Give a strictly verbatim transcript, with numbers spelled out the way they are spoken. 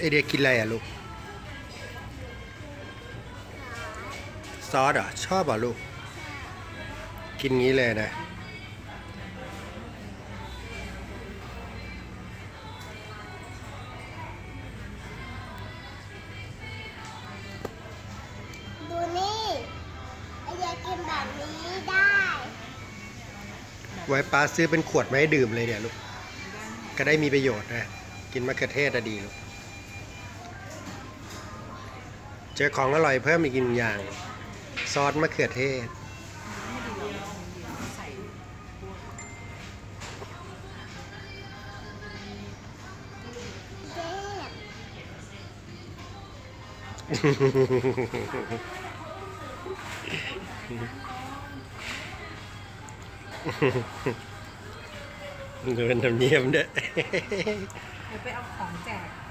เดียกินอะไรอ่ะลูกซอสเหรอชอบเหรอลูกกินงี้เลยนะดูนี่ไอเดียกินแบบนี้ได้ไว้ป้าซื้อเป็นขวดมาให้ดื่มเลยเนี่ยลูกก็ได้มีประโยชน์นะกินมะเขือเทศอะดีลูกเจอของอร่อยเพิ่มอีกหนึ่งอย่างซอสมะเขือเทศเงินทำเนียมเด้อไปเอาของแจก